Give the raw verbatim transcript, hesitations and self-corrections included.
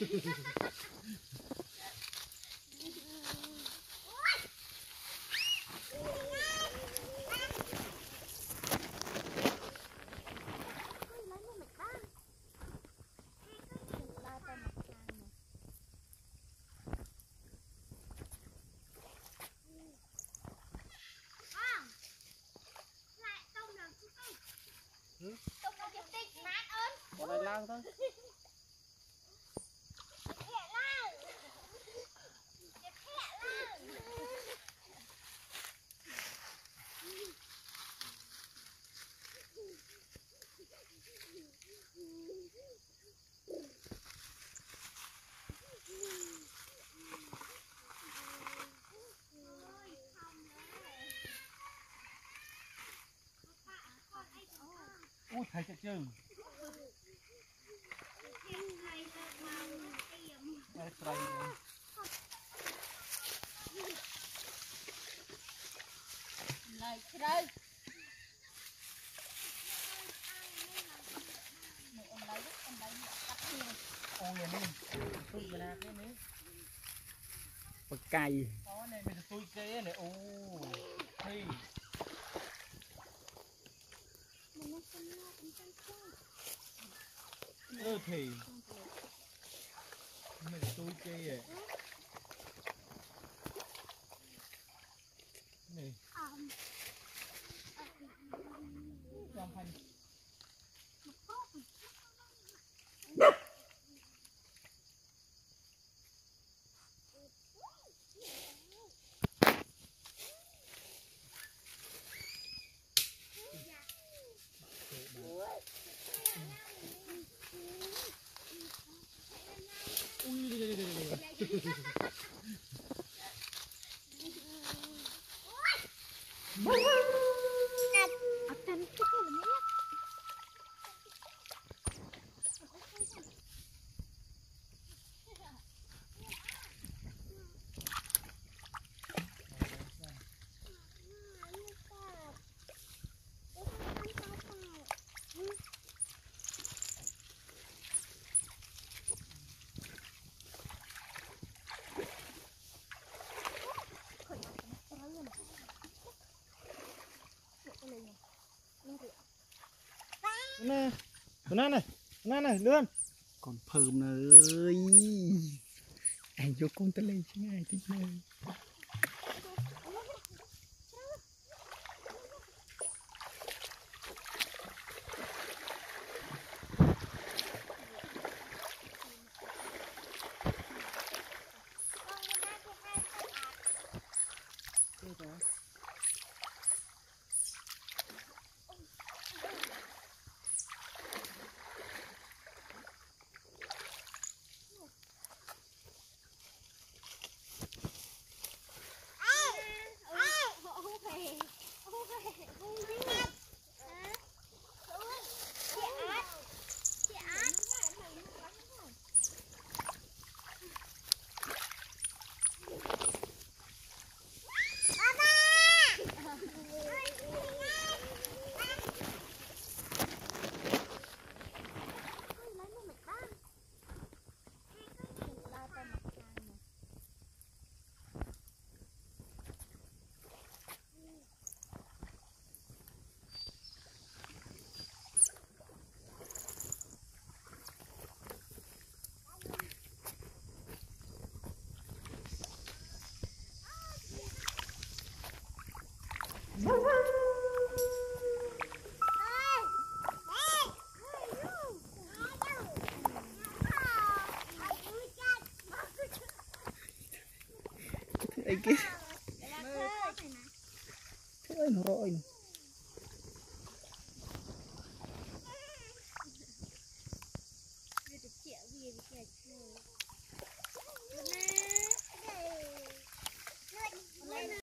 Lại lang thôi. Ôi thầy chạy chừng. Này đây. Ông lấy ông lấy cắt đi. Ôi này nè. Tôi vừa nè cái này. Bật cày. Đó này mình tôi kế này. Ô. Thì. Ừ thì. Mình tôi kế à. Này. Trong hành. Nè, nè này, nè này, lươn. Còn phơm ơi. Anh vô con tới lên chứ ngay tí này. Cái kia. Thế ơi nó rồi.